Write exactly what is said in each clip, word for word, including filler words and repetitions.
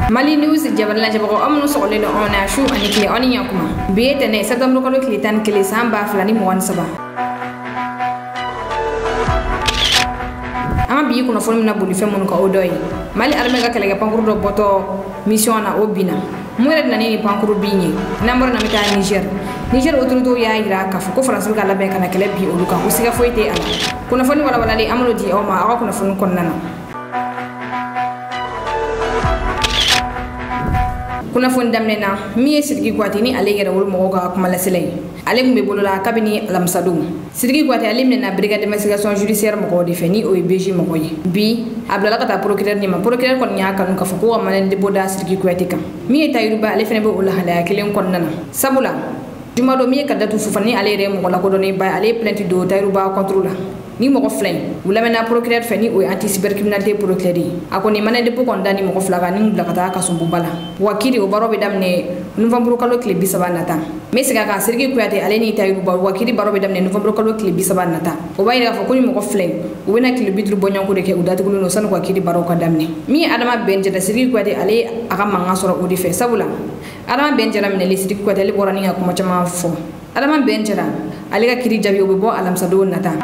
Mali News jabarla jabako amno soxle no ona shu ani kle oni yakuma be tane septembre ko kle tan kle samba flani mo wan saba ama bi kuno fon na buli fe mon ko odoy Mali arme ga kale ga pankuru do boto mission na obina mo red na ni pankuru binyi nambar na mita Niger Niger autorité ya ira ka ko France ga labe kana kale bi oluka ko siga foite ala kuno fon wala wala li amlo di o ma aka kuno fon kon nana kuna fon damne na mi sirgi gwati ni ale yera wol mo ga kuma la selay ale mbe bolola kabini alamsadou sirgi gwati ale na brigade d'investigation judiciaire mo ko defeni o B J mo ko bi abdala kata procureur ni ma procureur kon nya kanu ka foko amane de boda sirgi gwati kam mi tayruba ale fene be wala hala kelen kon nana sabula juma do mi kadatu fufani ale re mo la ko doni ba ale plainte do tayruba contrôle ni moko flen wala mena procureur feni o anti cybercriminalité procureur akoni mané de pokon dani moko flaga ni blakata ka sumbu bala wakiri o barobe damne novembre kalo kle bisaba nata mesiga ka sergi kuyate aleni tayu ba wakiri barobe damne novembre kalo kle bisaba nata o bayira fo koni moko flen o wena kle bidru bonyan ko de ke udatu no san ko wakiri baro ka damne mi adama benje da sergi kuyate ale aka manga soro o di fe sabula adama benje la mene le sergi kuyate le borani ga kuma chama fo adama benje la ale ga kiri jabi o bo alamsado nata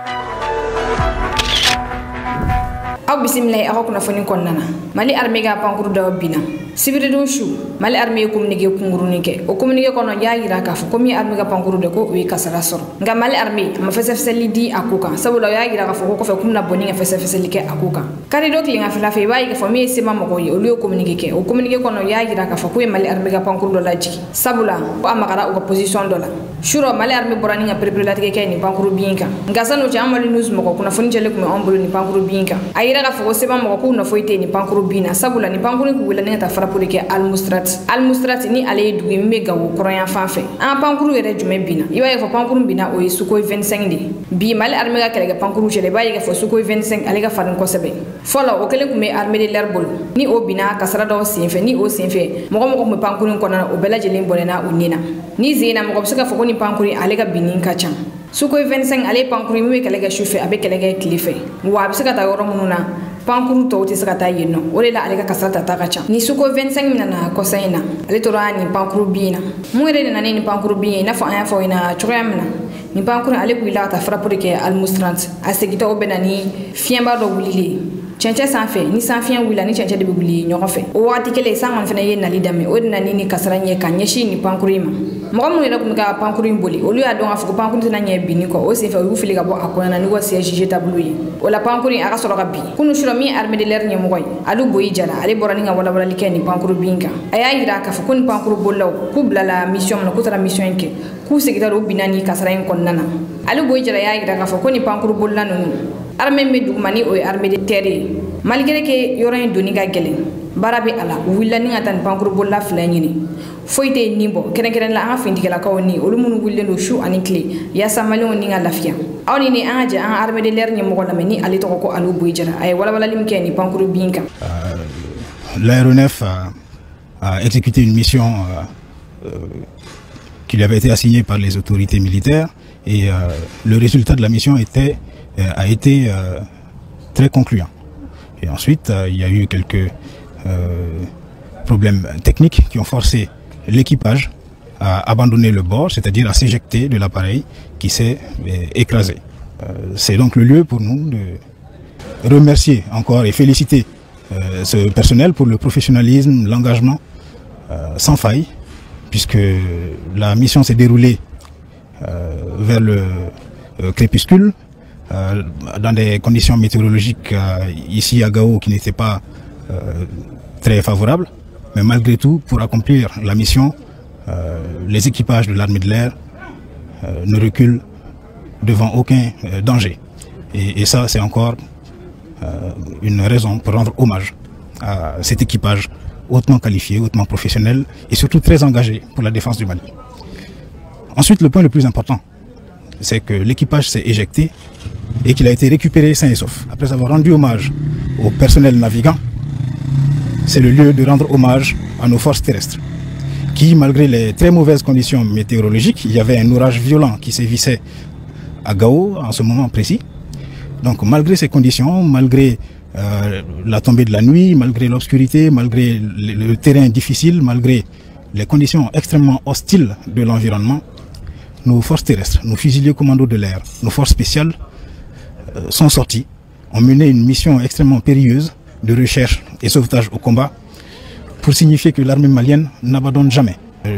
aw bismillah ako kuna foni kon nana Mali armée ga pankuru da bina sibiri do shu Mali armée communiqué kunguru nike o communiqué kono ya yira ka fo komi armée ga pankuru de ko wi kasara soro nga Mali armée ma fese fese lidi akuka saboda ya yira ka fo ko fe kumna boni nga fese fese like akuka kari do klinga fela fe bayi ka fo mi sima mo ko yi o liyo communiqué ke o communiqué kono ya yira ka fo ko Mali armée ga pankuru do laji sabula o amakara o position do la shuro Mali armée borani nga prepare ke ke ni pankuru binka nga sanu ja Mali news mo ko kuna foni jele ko on bolo ni pankuru binka ayira ka fo seba mo ko na foite ni pankuru bina sabula ni pankuru ko wala ni ta fara pour ke al mustrat al mustrat ni ale dugi mega wo kroyan fanfe an pankuru yere jume bina iwa fo pankuru bina o suko vingt-cinq di bi Mali armée ga kele ga pankuru jele bayi ga fo suko vingt-cinq ale ga farin ko sebe folo o kele ko me armée de l'air bol ni o bina kasara do sinfe ni o sinfe mo ko mo ko pankuru ko na o bela jele bonena unina ni zina mo ko suka fo ko ni pankuru ale ga binin ka chan suko vingt-cinq ale pankuru mi kele ga chauffeur abe kele ga klife wa bi suka ta yoro mununa pankuru to ti saka ta yeno o le la ale ka kasata ta kacha ni suko vingt-cinq mina na kosaina ale to ra ni pankuru bina mu re na ni pankuru bina na fo aya fo ina choyamna ni pankuru ale ku ila ta frappe ke al mustrant asegita o benani fiemba do wulile chenche sanfe ni sanfien wula ni chenche de buguli nyoko fe o wati kele sangon fena ye na lidame o na ni ni kasaranye kan nyeshi ni pankuru ima mo mo ina ku ka pankuru mboli o lu ya don afuko pankuru na nye bini ko o se fe wu fili ga bo akona ni wo se jije tabluyi o la pankuru aka soro ga bi kunu shiro mi armée de l'air nye mo koy alu boyi jara ale borani nga wala wala likeni pankuru binka aya ira ka fu kun pankuru bollaw ku blala mission na ku tara mission ke ku se gidaro binani kasara en kon nana alu boyi jara ya ira ka fu kun pankuru bollano armée me dugmani o armée de terre malgré que yoran doni ga gelen barabi ala willa ni ngatan pankuru bolla flanyini foite nimbo keren keren la afin digala kawni olumunu wille no shu ani clé ya samalon ni nga lafia awni ni anje an armée de l'air ni mo la meni ali to ko alu boyjara ay wala wala lim keni pankuru binka l'aéronef a, a exécuté une mission euh, euh, qui lui avait été assignée par les autorités militaires et euh, le résultat de la mission était euh, a été euh, très concluant. Et ensuite, euh, il y a eu quelques euh, problèmes techniques qui ont forcé l'équipage à abandonner le bord, c'est-à-dire à s'éjecter de l'appareil qui s'est euh, écrasé. Euh, C'est donc le lieu pour nous de remercier encore et féliciter euh, ce personnel pour le professionnalisme, l'engagement euh, sans faille, puisque la mission s'est déroulée euh, vers le euh, crépuscule, Euh, dans des conditions météorologiques euh, ici à Gao qui n'étaient pas euh, très favorables, mais malgré tout, pour accomplir la mission, euh, les équipages de l'armée de l'air euh, ne reculent devant aucun euh, danger. Et, et ça, c'est encore euh, une raison pour rendre hommage à cet équipage hautement qualifié, hautement professionnel et surtout très engagé pour la défense du Mali. Ensuite, le point le plus important, c'est que l'équipage s'est éjecté et qu'il a été récupéré sain et sauf. Après avoir rendu hommage au personnel navigant, c'est le lieu de rendre hommage à nos forces terrestres, qui, malgré les très mauvaises conditions météorologiques, il y avait un orage violent qui sévissait à Gao en ce moment précis, Donc malgré ces conditions, malgré euh, la tombée de la nuit, malgré l'obscurité, malgré le, le terrain difficile, malgré les conditions extrêmement hostiles de l'environnement, nos forces terrestres, nos fusiliers commandos de l'air, nos forces spéciales euh, sont sortis, ont mené une mission extrêmement périlleuse de recherche et sauvetage au combat pour signifier que l'armée malienne n'abandonne jamais. Euh,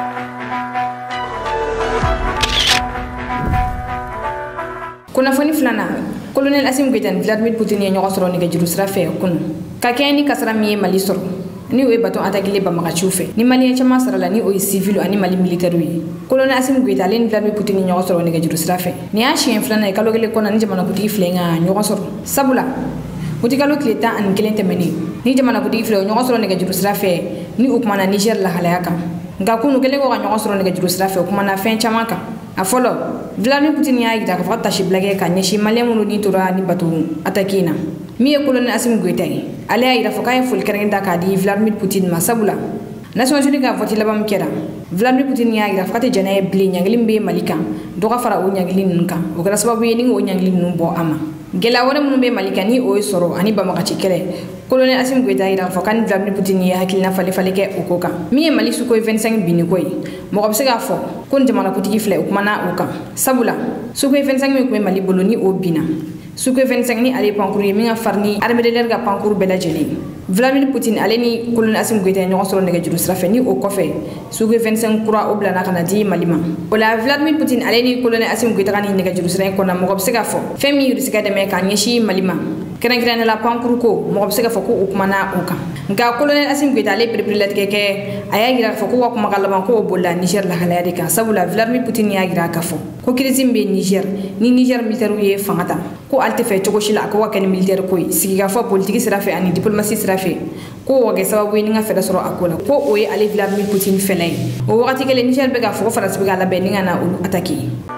Kunafoni filana colonel Assimi Goïta Vladimir Poutine ye ɲɔgɔn sɔrɔ nɛgɛjuru sira fɛ kunu ka kɛɲɛ ni kasara min ye Mali sɔrɔ ni o ye bateau attaqué Bamagaciw fɛ ni malien caman sarala ni o ye civil ani Mali militaire ye colonel Assimi Goïta ale ni Vladimir Poutine ye ɲɔgɔn sɔrɔ nɛgɛjuru sira fɛ ni y'a siɲɛ filana ye kalo kelen kɔnɔ ni jamanakuntigi filɛ ka ɲɔgɔn sɔrɔ sabula o tɛ kalo tile tan ani kelen tɛmɛnen ni jamanakuntigi filɛ o ɲɔgɔn sɔrɔ nɛgɛjuru sira fɛ ni o kumana Niger lahalaya kan nka kunu kelen ko ka ɲɔgɔn sɔrɔ nɛgɛjuru sira fɛ o kumana fɛn caman kan a fɔlɔ Vladimir Poutine y'a yira k'a fɔ tasi blage ka ɲɛsin malien minnu ni tora ni bateau attaqué na min ye colonel Assimi Goïta ye ale y'a yira fɔ k'a ye foli kɛrɛnkɛrɛn ta k'a di Vladimir Poutine ma sabula Nations Unies ka vote laban min kɛra Vladimir Poutine y'a yira fɔ k'a tɛ jɛnɛ ye bilen ɲangili min bɛ Mali kan dɔ ka fara o ɲangili ninnu kan o kɛra sababu ye ni o ɲangili ninnu bɔ a ma gɛlɛya wɛrɛ minnu bɛ Mali kan ni o ye sɔrɔ ani Bamagaci kɛlɛ colonel Assimi Goïta yira fɔ k'a ni Vladimir Poutine ye hakilina falen falen kɛ o ko kan min ye Mali Sukhoi vingt-cinq binni ko ye mɔgɔ bɛ se k'a fɔ ko ni jamanakuntigi filɛ o kumana o kan sabula Sukhoi vingt-cinq min tun bɛ Mali bolo ni o binna Sukhoi vingt-cinq ni ale pankuru ye min ka farin ni armée de l'air ka pankuru bɛɛ lajɛlen Vladimir Poutine ale ni colonel Assimi Goïta ye ɲɔgɔn sɔrɔ nɛgɛjuru sira fɛ ni o kɔfɛ Sukhoi vingt-cinq kura o bilana ka na di Mali ma o la Vladimir Poutine ale ni colonel Assimi Goïta ka ni nɛgɛjuru sira in kɔnɔ mɔgɔ bɛ se k'a fɔ fɛn min yiri se ka dɛmɛ k'a ɲɛsin Mali ma kɛrɛnkɛrɛnnenya la pankuru ko mɔgɔ bɛ se k'a fɔ ko o kumana o kan nka colonel Assimi Goïta ale pereperelatigɛ kɛ a y'a yira k'a fɔ ko ka kumakan laban ko o bolila Niger lahalaya de kan sabula Vladimir Poutine y'a yira k'a fɔ ko crise min bɛ Niger ni Niger militaire ye fanga ta ko ale tɛ fɛ cogo si la a ko ka kɛ ni militaire ko ye sigikafɔ politique sira fɛ ani diplomatie sira fɛ ko wa kɛ sababu ye ni ka fɛɛrɛ sɔrɔ a ko la ko o ye ale Vladimir Poutine fɛla ye o wagati kelen Niger bɛ k'a fɔ ko Faransi bɛ ka labɛn ni ka na olu attaquer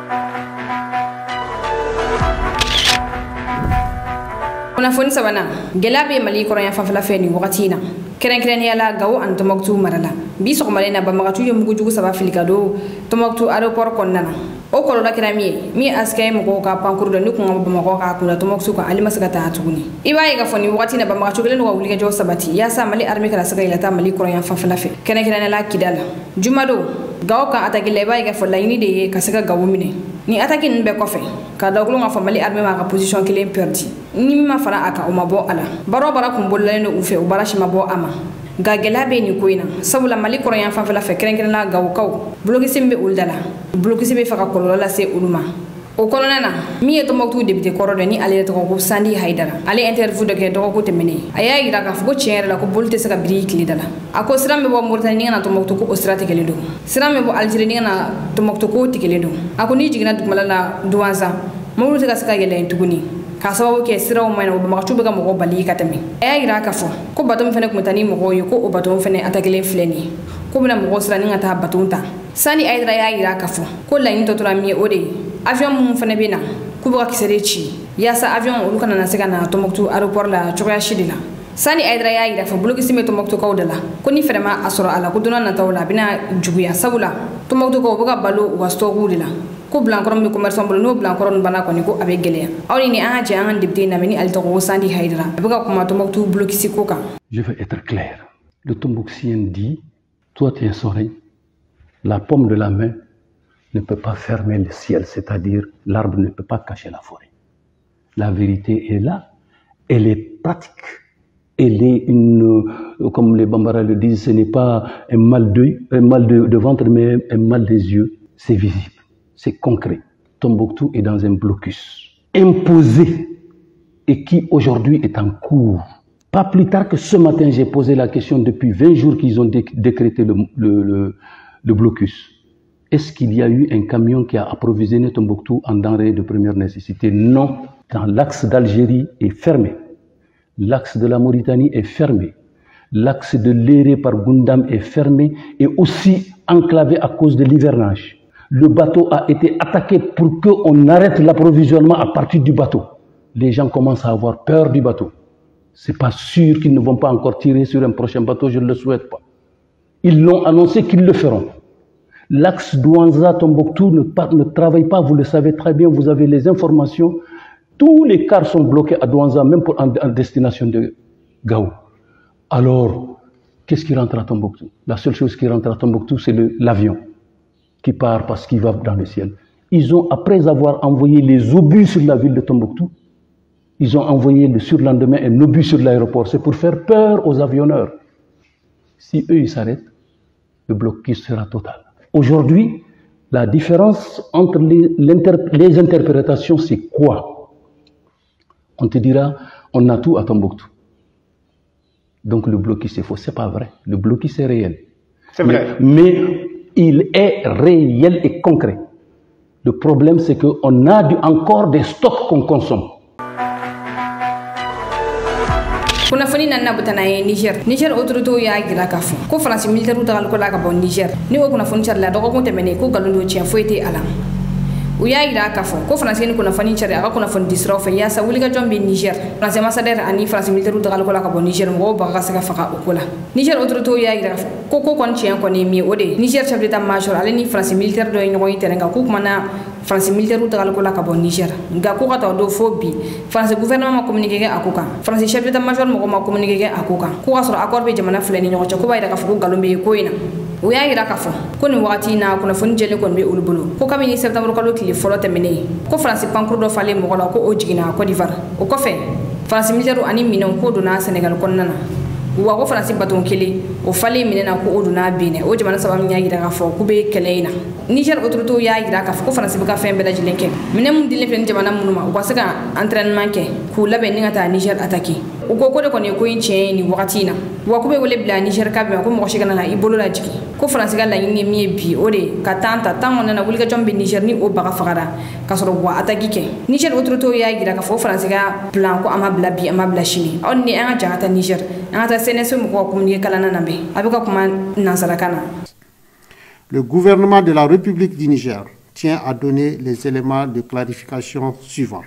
kunnafoni sabanan gɛlɛya bɛ Mali kɔrɔyan fanfɛla fɛ nin wagati in na kɛrɛnkɛrɛnnenya la Gao ani Tombouctou mara la bi sɔgɔmada in na Bamagaciw ye mugujugu saba fili ka don Tombouctou aéroport kɔnɔna na o kɔlɔlɔ kɛra min ye min askɛ ye mɔgɔw ka pankuru dɔ ni kun ka bɔ Bamakɔ k'a kunna Tombouctou kan ale ma se ka taa tuguni i b'a ye k'a fɔ nin wagati in na Bamagaciw kɛlen don ka wulikajɔ sabati yaasa Mali armée kana se ka yɛlɛta Mali kɔrɔyan fanfɛla fɛ kɛrɛnkɛrɛnnenya la Kidal jumadon Gao kan attaqué la i b'a ye k'a fɔ laɲini de ye ka se ka Gao minɛ ni attaque ninnu bɛɛ kɔfɛ ka dawulon k'a fɔ Mali armée ma ka position kelen perdi ni min ma fara a kan o ma bɔ a la baara o baara kun bololalen don u fɛ o baara si ma bɔ a ma nka gɛlɛya bɛ nin ko in na sabula Mali kɔrɔyan fanfɛla fɛ kɛrɛnkɛrɛnnenya Gawokaw blocus min bɛ olu da la blocus bɛ fɛ ka kɔlɔlɔ lase olu ma o kɔnɔna na min ye Tombouctou député kɔrɔ dɔ ni ale tɔgɔ ko Sandi Haidara ale interview dɔ kɛ dɔgɔkun tɛmɛnen a y'a yira k'a fɔ ko tiɲɛ yɛrɛ la ko boli tɛ se ka biri tile da la a ko sira min bɛ bɔ Mauritanie ni ka na Tombouctou ko o sira tigɛlen don sira min bɛ bɔ Algérie ni ka na Tombouctou ko o tigɛlen don a ko n'i jiginna dugumala la Douanza mobili tɛ ka se ka yɛlɛ yen tuguni k'a sababu kɛ siraw ma ɲi o Bamagaciw bɛ ka mɔgɔw bali ka tɛmɛ a y'a yira k'a fɔ ko bateau min fana tun bɛ taa ni mɔgɔw ye ko o bateau fana attaquelen filɛ nin ye ko bɛna mɔgɔw siran ni ka taa bateau ta Sani Haidara y'a yira k'a fɔ ko laɲini tɔ tora min ye o de ye avion minnu fana bɛ na k'u bɛ ka kisɛ de ci yaasa avion olu kana na se ka na Tombouctou aéroport la cogoya si de la Sani Haidara y'a yira fɔ blocus bɛ Tombouctou da la ko ni fɛrɛ ma a sɔrɔ a la ko don n'a nataw la a bɛna juguya sabula Tombouctou u bɛ ka balo u ka stocku de la ko bilankɔrɔ min bɛ commerçant bolo n'o bilankɔrɔ ninnu banna kɔni ko a bɛ gɛlɛya aw ni an ka jɛ an ka député na ni ale tɔgɔ ko Sandi Haidara a bɛ ka kuma Tombouctou blocus ko kan. Je veux être clair. Le Tombouctien dit toi tu es sorti, la paume de la main ne peut pas fermer le ciel, c'est-à-dire l'arbre ne peut pas cacher la forêt. La vérité est là, elle est pratique, elle est une, comme les Bambara le disent, ce n'est pas un mal d'œil, un mal de, de ventre, mais un mal des yeux, c'est visible, c'est concret. Tombouctou est dans un blocus imposé et qui aujourd'hui est en cours. Pas plus tard que ce matin, j'ai posé la question depuis vingt jours qu'ils ont décrété le, le, le, le blocus. Est-ce qu'il y a eu un camion qui a approvisionné Tombouctou en denrées de première nécessité? Non. Dans l'axe d'Algérie est fermé. L'axe de la Mauritanie est fermé. L'axe de l'Éré par Goundam est fermé et aussi enclavé à cause de l'hivernage. Le bateau a été attaqué pour qu'on arrête l'approvisionnement à partir du bateau. Les gens commencent à avoir peur du bateau. C'est pas sûr qu'ils ne vont pas encore tirer sur un prochain bateau, je ne le souhaite pas. Ils l'ont annoncé qu'ils le feront. L'axe Douanza-Tombouctou ne, ne travaille pas, vous le savez très bien, vous avez les informations. Tous les cars sont bloqués à Douanza, même pour en, en destination de Gao. Alors, qu'est-ce qui rentre à Tombouctou? La seule chose qui rentre à Tombouctou, c'est l'avion qui part parce qu'il va dans le ciel. Ils ont, après avoir envoyé les obus sur la ville de Tombouctou, ils ont envoyé le surlendemain un obus sur l'aéroport. C'est pour faire peur aux avionneurs. Si eux, ils s'arrêtent, le blocus sera total. Aujourd'hui, la différence entre les, les interprétations, c'est quoi? On te dira, on a tout à Tombouctou. Donc le blocus est faux. C'est pas vrai. Le blocus est réel. C'est vrai. Mais, mais il est réel et concret. Le problème, c'est qu'on a du, encore des stocks qu'on consomme. Kunafoni nanna butana ye Niger Niger autorité ya gira ka fo ko France militaire utal ko la ka bon Niger ni o kunafoni charla do ko temene ko galundo ci foyete alam u ya gira ka fo ko France ni kunafoni charla ka kunafoni disra fa ya sa wuli ga jombe Niger France ambassadeur ani France militaire utal ko la ka bon Niger mo ba ga saka faka o kula Niger autorité ya gira ko ko kon ci ko ni mi o de Niger chef d'état major ale ni France militaire do ngi ko terenga ko mana France militaire utal ko la ka bon Niger nga ko ka do fo bi France gouvernement ma communiquer akuka France chef d'état major mo ma communiquer akuka ko asoro accord be jamana fulani nyogo ko bayda ka fu galombe ko ina o ya ira ka fo ko ni wakati na ko na fon jele ko be ulbulu ko kamini septembre ko lokili folo temene ko France pancro do fale mo ko o jigina ko divar o ko fe France militaire ani minon ko do na Senegal ko nana wa ko France baton kili o fale minena ko o do na bine o jamana sabam nya ira ka fo ko be keleina Niger autorité ya ira ka fo ko France be ka fe be da jilenke minem dile fen jamana munuma ko saka entraînement ke ko labe ni ngata Niger attaquer o ko ko de ko ne ko inche ni wakati na wa ko be wole bla Niger ka be ko mo shigana la ibolo la jiki ko France ga la ngi mi bi o de ka tanta tan on na wuli ga jombe Niger ni o baga fagara ka soro wa attaquer ke Niger autorité ya ira ka fo France ga plan ko ama bla bi ama bla chini on ni an jangata Niger an ta seneso mo ko communiquer kala na nambe abuka kuma nasara kana. Le gouvernement de la République du Niger tient à donner les éléments de clarification suivants.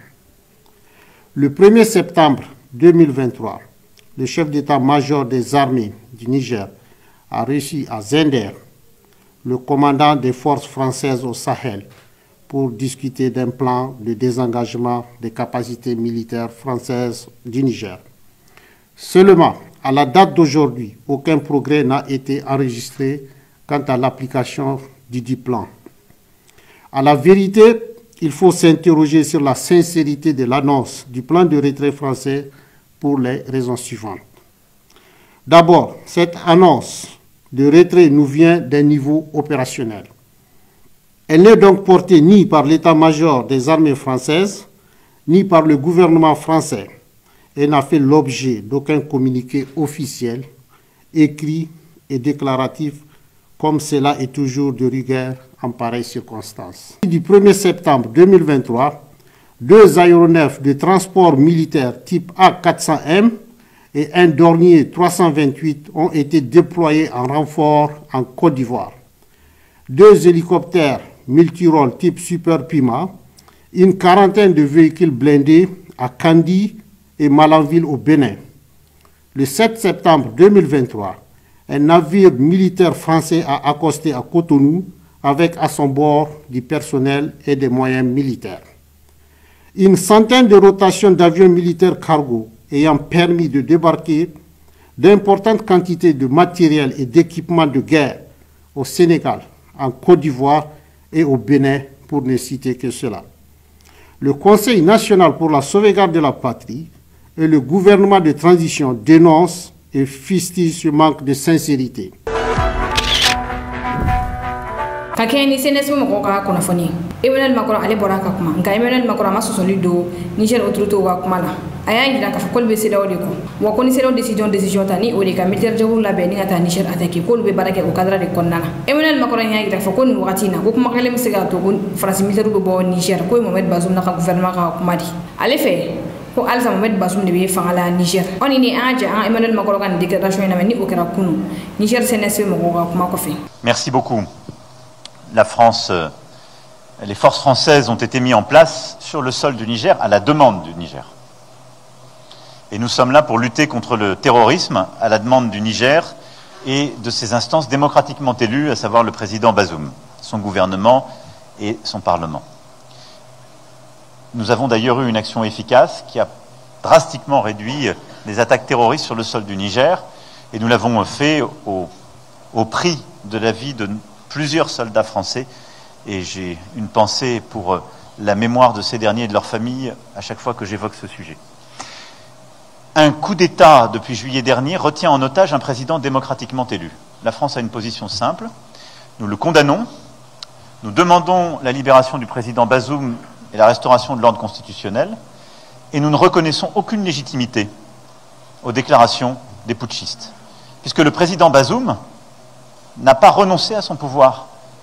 Le premier septembre deux mille vingt-trois, le chef d'état-major des armées du Niger a reçu à Zender le commandant des forces françaises au Sahel pour discuter d'un plan de désengagement des capacités militaires françaises du Niger. Seulement, à la date d'aujourd'hui, aucun progrès n'a été enregistré quant à l'application du dit plan. À la vérité, il faut s'interroger sur la sincérité de l'annonce du plan de retrait français pour les raisons suivantes. D'abord, cette annonce de retrait nous vient d'un niveau opérationnel. Elle n'est donc portée ni par l'état-major des armées françaises, ni par le gouvernement français, et n'a fait l'objet d'aucun communiqué officiel, écrit et déclaratif, comme cela est toujours de rigueur en pareilles circonstances. Du premier septembre deux mille vingt-trois, deux aéronefs de transport militaire type A quatre cents M et un Dornier trois cent vingt-huit ont été déployés en renfort en Côte d'Ivoire. Deux hélicoptères multirôles type Super Puma, une quarantaine de véhicules blindés à Kandi et Malanville au Bénin. Le sept septembre deux mille vingt-trois, un navire militaire français a accosté à Cotonou avec à son bord du personnel et des moyens militaires. Une centaine de rotations d'avions militaires cargo ayant permis de débarquer d'importantes quantités de matériel et d'équipements de guerre au Sénégal, en Côte d'Ivoire et au Bénin, pour ne citer que cela. Le Conseil national pour la sauvegarde de la patrie et le gouvernement de transition dénoncent et fustige ce manque de sincérité. Kakeni senes mo ko ka kono foni Emmanuel Macron ale boraka kuma nka Emmanuel Macron ma sosoli do Niger autorité wa kuma la aya ngira ka fakol be sedaw de ko wa ko ni sedaw décision décision tani o de ka militaire jawul la be ni ngata Niger attaquer ko be barake o cadre de konnana Emmanuel Macron ya ngira fa ko ni wakati na ko kuma kale msiga to ko France militaire do bo Niger ko Mohamed Bazoum na ka gouvernement ka kuma di ale fe ko Alsa Mohamed Bazoum de be fangala Niger oni ni anja an Emmanuel Macron kan déclaration na ni o kera kunu Niger senes mo ko kuma ko fe. Merci beaucoup. La France, euh, les forces françaises ont été mises en place sur le sol du Niger à la demande du Niger. Et nous sommes là pour lutter contre le terrorisme à la demande du Niger et de ses instances démocratiquement élues, à savoir le président Bazoum, son gouvernement et son parlement. Nous avons d'ailleurs eu une action efficace qui a drastiquement réduit les attaques terroristes sur le sol du Niger, et nous l'avons fait au, au prix de la vie de plusieurs soldats français, et j'ai une pensée pour la mémoire de ces derniers et de leurs familles à chaque fois que j'évoque ce sujet. Un coup d'État depuis juillet dernier retient en otage un président démocratiquement élu. La France a une position simple, nous le condamnons, nous demandons la libération du président Bazoum et la restauration de l'ordre constitutionnel, et nous ne reconnaissons aucune légitimité aux déclarations des putschistes, puisque le président Bazoum n'a pas renoncé à son pouvoir.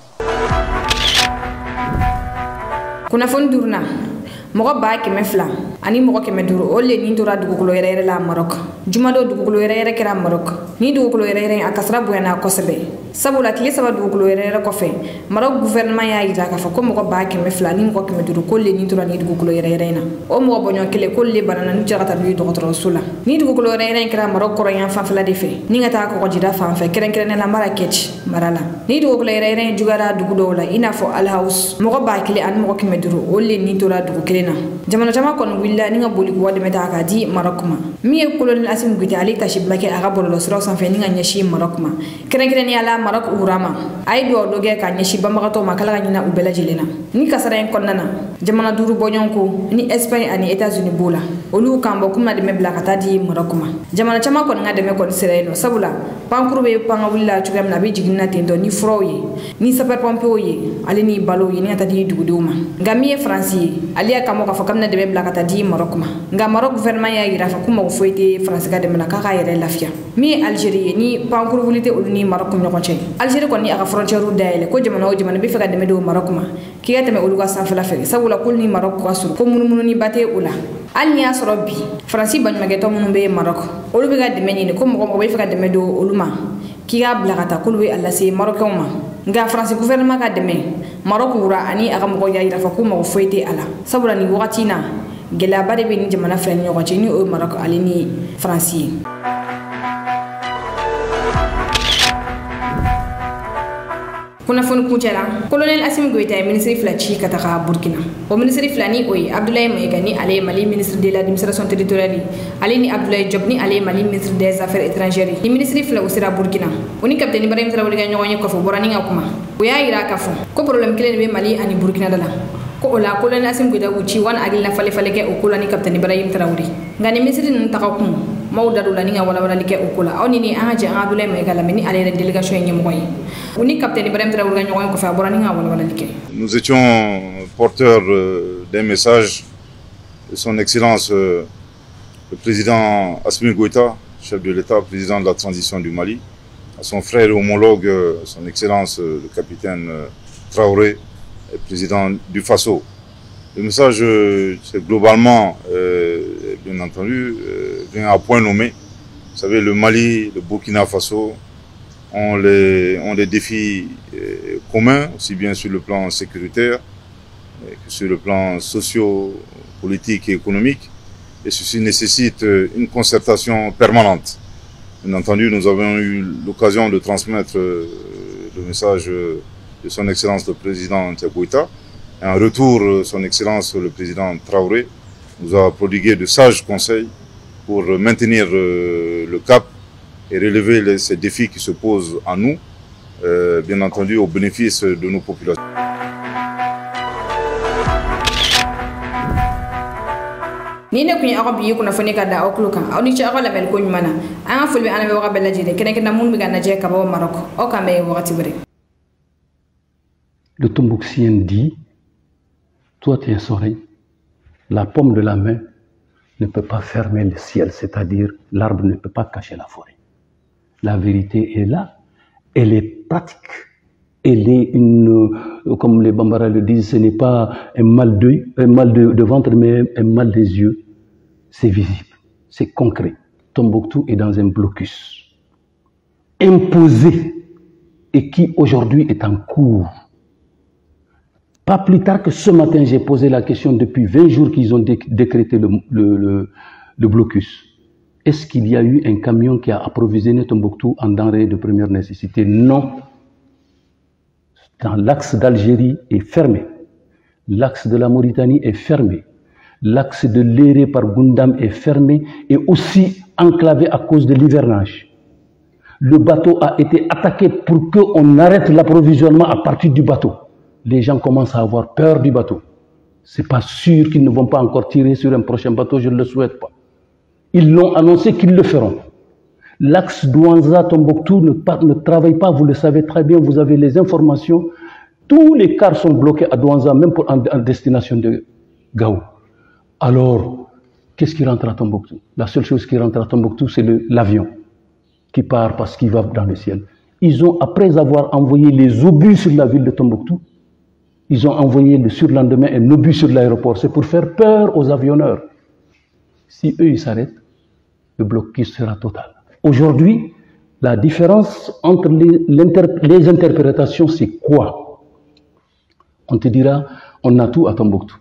Kunnafoni durna mɔgɔ ba kɛmɛ fila ani mɔgɔ kɛmɛ duuru o le ni tora dugukolo yɛrɛ yɛrɛ la Maroc juma dɔ dugukolo yɛrɛ yɛrɛ kɛra Maroc ni dugukolo yɛrɛ yɛrɛ a kasara bonyana kosɛbɛ sabula tile saba dugukolo yɛrɛ yɛrɛ kɔfɛ Maroc gouvernement y'a yira k'a fɔ ko mɔgɔ ba kɛmɛ fila ni mɔgɔ kɛmɛ duuru ko le ni tora ni dugukolo yɛrɛ yɛrɛ in na o mɔgɔ bɔɲɔgɔn kelen ko le banana n'u cɛ ka taa n'u ye dɔgɔtɔrɔso la ni dugukolo yɛrɛ yɛrɛ in kɛra Maroc kɔrɔyan fanfɛla de fɛ ni ka taa kɔgɔjida fanfɛ kɛrɛnkɛrɛnnenya la Marrakech mara la ni dugukolo yɛrɛ yɛrɛ in juguyara dugu dɔw la i n'a fɔ Al Haus mɔgɔ ba kelen ani mɔgɔ kɛmɛ duuru o le ni tora dugu kelen na jamana caman kɔni wulila ni ka boli k'u dɛmɛ ta k'a di Maroc ma min ye colonel Assimi Goïta ale tasi bila kɛ a ka bɔlɔlɔsiraw sanfɛ ni ka ɲɛsin Maroc ma kɛrɛnkɛrɛnnenya la Maroc urama a ye dugawu dɔ kɛ ka ɲɛsin banbagatɔw ma k'Ala ka ɲina u bɛɛ lajɛlen na ni kasara in kɔnɔna na jamana duuru bɔɲɔgɔn ko ni Espagne ani États-Unis b'o la olu kan bɔ k'u bɛna dɛmɛ bila ka taa di Maroc ma jamana caman kɔni ka dɛmɛ kɔni sera yen nɔ sabula pankuru bɛ pan ka wulila cogoya min na a bɛ jigin na ten tɔ ni furaw ye ni sapeur pompiers ye ale ni balo ye ni ka taa di dugudenw ma nka min ye Faransi ye ale y'a kanbɔ k'a fɔ k'a bɛna dɛmɛ bila ka taa di Maroc ma nka Maroc gouvernement y'a yira k'a fɔ ko mago foyi tɛ Faransi ka dɛmɛ la k'a k'a yɛrɛ lafiya min ye Algérie ye ni pankuru wuli tɛ olu ni Maroc ni ɲɔgɔn cɛ Algérie kɔni a ka frontière dayɛlɛ ko jamana o jamana bɛ fɛ ka dɛmɛ don Maroc ma k'i ka tɛmɛ olu ka sanfɛla fɛ sabula ko ni Maroc ka surun ko munumununi ba tɛ o la hali ni y'a sɔrɔ bi Faransi baɲumankɛtɔ minnu bɛ Maroc olu bɛ ka dɛmɛ ɲini ko mɔgɔ mɔgɔ bɛ fɛ ka dɛmɛ don olu ma k'i k'a bila ka taa k'olu bɛ a lase Marocɛnw ma nka Faransi gouvernement ka dɛmɛ Maroc wura ani a ka mɔgɔw y'a yira fɔ ko mɔgɔ foyi tɛ a la sabula nin wagati in na gɛlɛyaba de bɛ ni jamana fila ni ɲɔgɔn cɛ ni o ye Maroc ale ni Faransi ye. Kunnafoni kuncɛ la colonel Assimi Goïta ye ministre fila ci ka taga Burkina o ministre fila ni o ye Abdoulaye Maïga ni ale ye Mali ministre de l'administration territoriale ale ni Abdoulaye Diop ni ale ye Mali ministre des affaires étrangères ni ministre fila o sera Burkina o ni capitaine Ibrahim Traoré ka ɲɔgɔn ye kɔfɛ bɔra ni ka kuma o y'a yira k'a fɔ ko problème kelen de bɛ Mali ani Burkina da la ko o la colonel Assimi Goïta y'u ci wani hakilina fale-fale kɛ o ko la ni capitaine Ibrahim Traoré nka ni ministre ninnu taga kun maaw da la ni ka walawalali kɛ o ko la aw ni ni an ka jɛ an ka Abdoulaye Maïga lamɛn ni ale yɛrɛ délégation ye ɲɛmɔgɔ ye o ni capitaine Ibrahim Traoré ka ɲɔgɔn ye kɔfɛ a bɔra ni ka walawalali kɛ. Nous étions porteurs d'un message de son excellence le président Assimi Goïta, chef de l'État, président de la transition du Mali, à son frère et homologue, son excellence le capitaine Traoré, président du Faso. Le message, c'est globalement, euh, bien entendu, euh, vient à point nommé. Vous savez, le Mali, le Burkina Faso ont, les, ont des défis euh, communs, aussi bien sur le plan sécuritaire euh, que sur le plan socio-politique et économique. Et ceci nécessite euh, une concertation permanente. Bien entendu, nous avons eu l'occasion de transmettre euh, le message euh, de son Excellence le Président Goïta. En retour, son Excellence le Président Traoré nous a prodigué de sages conseils pour maintenir euh, le cap et relever les, ces défis qui se posent à nous, euh, bien entendu au bénéfice de nos populations. ni ne kun ye aw bi kunnafoni ka da aw kulo kan aw ni ce aw lamɛnni ko ɲuman na an ka foli bɛ an lamɛnbaga bɛɛ lajɛlen kɛrɛnkɛrɛnnenya minnu bɛ ka lajɛ ka bɔ Maroc aw kan bɛn wagati wɛrɛ. Le Tombouctien dit, toi tu es soré, la paume de la main ne peut pas fermer le ciel, c'est-à-dire l'arbre ne peut pas cacher la forêt. La vérité est là, elle est pratique, elle est une, comme les Bambara le disent, ce n'est pas un mal d'œil, un mal de, de ventre, mais un mal des yeux. C'est visible, c'est concret. Tombouctou est dans un blocus imposé et qui aujourd'hui est en cours. Pas plus tard que ce matin, j'ai posé la question depuis vingt jours qu'ils ont dé décrété le, le, le, le blocus. Est-ce qu'il y a eu un camion qui a approvisionné Tombouctou en denrées de première nécessité? Non. Dans l'axe d'Algérie est fermé. L'axe de la Mauritanie est fermé. L'axe de Léré par Gundam est fermé et aussi enclavé à cause de l'hivernage. Le bateau a été attaqué pour qu'on arrête l'approvisionnement à partir du bateau. Les gens commencent à avoir peur du bateau. Ce n'est pas sûr qu'ils ne vont pas encore tirer sur un prochain bateau, je ne le souhaite pas. Ils l'ont annoncé qu'ils le feront. L'axe Douanza-Tombouctou ne, ne travaille pas, vous le savez très bien, vous avez les informations. Tous les cars sont bloqués à Douanza, même pour, en, en destination de Gao. Alors, qu'est-ce qui rentre à Tombouctou? La seule chose qui rentre à Tombouctou, c'est l'avion qui part parce qu'il va dans le ciel. Ils ont, après avoir envoyé les obus sur la ville de Tombouctou, ils ont envoyé le surlendemain un obus sur l'aéroport. C'est pour faire peur aux avionneurs. Si eux, ils s'arrêtent, le blocus sera total. Aujourd'hui, la différence entre les, les interprétations, c'est quoi? On te dira, on a tout à Tombouctou.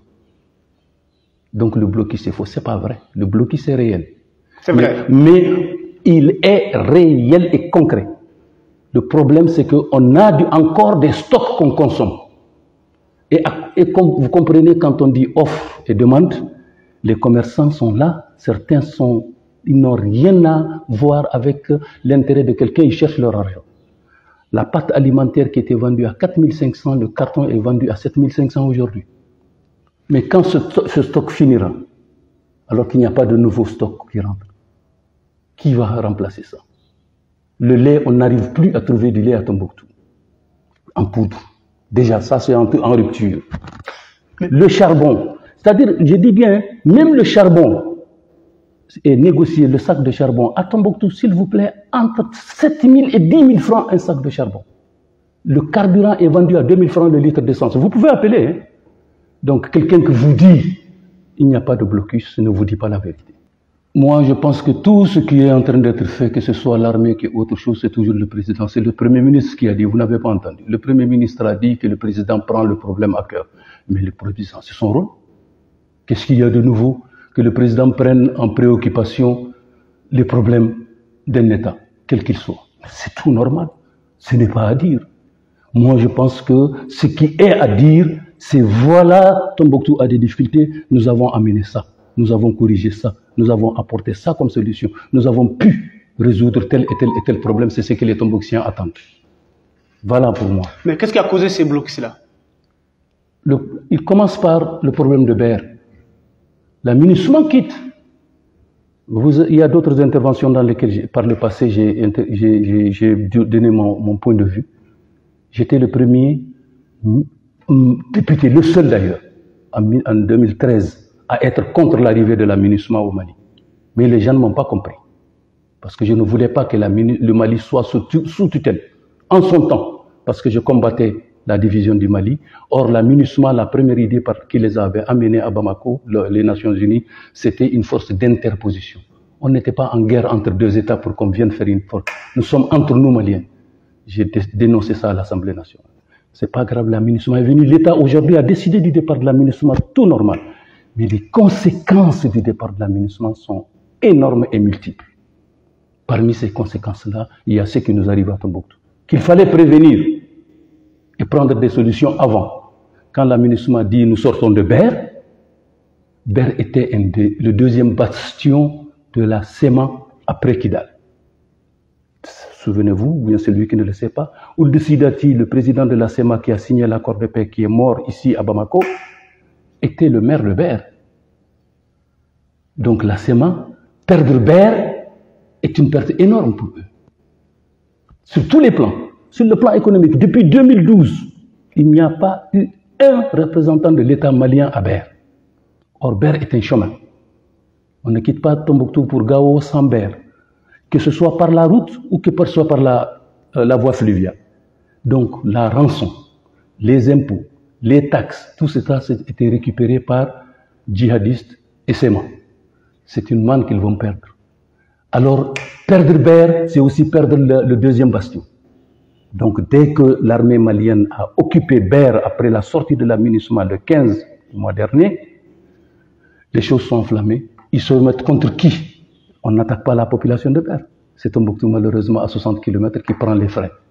Donc le blocus est faux. C'est pas vrai. Le blocus est réel. C'est vrai. Mais, mais il est réel et concret. Le problème, c'est qu'on a du, encore des stocks qu'on consomme. Et, et comme vous comprenez, quand on dit offre et demande, les commerçants sont là. Certains sont... Ils n'ont rien à voir avec l'intérêt de quelqu'un, ils cherchent leur argent. La pâte alimentaire qui était vendue à quatre mille cinq cents, le carton est vendu à sept mille cinq cents aujourd'hui. Mais quand ce, ce stock finira, alors qu'il n'y a pas de nouveau stock qui rentre, qui va remplacer ça? Le lait, on n'arrive plus à trouver du lait à Tombouctou, en poudre. Déjà, ça c'est en, en rupture. Le charbon, c'est-à-dire, je dis bien, même le charbon, et négocier le sac de charbon à Tombouctou, s'il vous plaît, entre sept mille et dix mille francs un sac de charbon. Le carburant est vendu à deux mille francs le litre d'essence. Vous pouvez appeler. Hein? Donc, quelqu'un qui vous dit il n'y a pas de blocus ne vous dit pas la vérité. Moi, je pense que tout ce qui est en train d'être fait, que ce soit l'armée, que autre chose, c'est toujours le président. C'est le Premier ministre qui a dit, vous n'avez pas entendu. Le Premier ministre a dit que le président prend le problème à cœur. Mais le président, c'est son rôle. Qu'est-ce qu'il y a de nouveau? Que le président prenne en préoccupation les problèmes d'un État, quel qu'il soit. C'est tout normal. Ce n'est pas à dire. Moi, je pense que ce qui est à dire, c'est voilà, Tombouctou a des difficultés, nous avons amené ça, nous avons corrigé ça, nous avons apporté ça comme solution, nous avons pu résoudre tel et tel et tel problème, c'est ce que les Tombouctiens attendent. Voilà pour moi. Mais qu'est-ce qui a causé ces blocs-là? Il commence par le problème de Ber. La MINUSMA quitte. Vous, il y a d'autres interventions dans lesquelles, par le passé, j'ai donné mon, mon point de vue. J'étais le premier député, le seul d'ailleurs, en, en deux mille treize, à être contre l'arrivée de la MINUSMA au Mali. Mais les gens ne m'ont pas compris. Parce que je ne voulais pas que la, le Mali soit sous, sous tutelle. En son temps, parce que je combattais la division du Mali. Or, la MINUSMA, la première idée par qui les avait amenés à Bamako, le, les Nations Unies, c'était une force d'interposition. On n'était pas en guerre entre deux États pour qu'on vienne faire une force. Nous sommes entre nous, Maliens. J'ai dénoncé ça à l'Assemblée nationale. C'est pas grave, la MINUSMA est venue. L'État aujourd'hui a décidé du départ de la MINUSMA, tout normal. Mais les conséquences du départ de la MINUSMA sont énormes et multiples. Parmi ces conséquences-là, il y a ce qui nous arrive à Tombouctou. Qu'il fallait prévenir et prendre des solutions avant. Quand la MINUSMA dit nous sortons de Ber, Ber était un de, le deuxième bastion de la S E M A après Kidal. Souvenez-vous, ou bien celui qui ne le sait pas, Ould Sidati, le président de la S E M A qui a signé l'accord de paix, qui est mort ici à Bamako, était le maire de Ber. Donc la S E M A, perdre Ber est une perte énorme pour eux. Sur tous les plans. Sur le plan économique, depuis deux mille douze, il n'y a pas eu un représentant de l'État malien à Ber. Or, Ber est un chemin. On ne quitte pas Tombouctou pour Gao sans Ber, que ce soit par la route ou que ce soit par la, euh, la voie fluviale. Donc, la rançon, les impôts, les taxes, tout cela a été récupéré par djihadistes et S E M A. C'est une manne qu'ils vont perdre. Alors, perdre Ber, c'est aussi perdre le, le deuxième bastion. Donc, dès que l'armée malienne a occupé Ber après la sortie de la MINUSMA le quinze du mois dernier, les choses sont enflammées. Ils se mettent contre qui? On n'attaque pas la population de Ber. C'est Tombouctou, malheureusement, à soixante kilomètres qui prend les frais.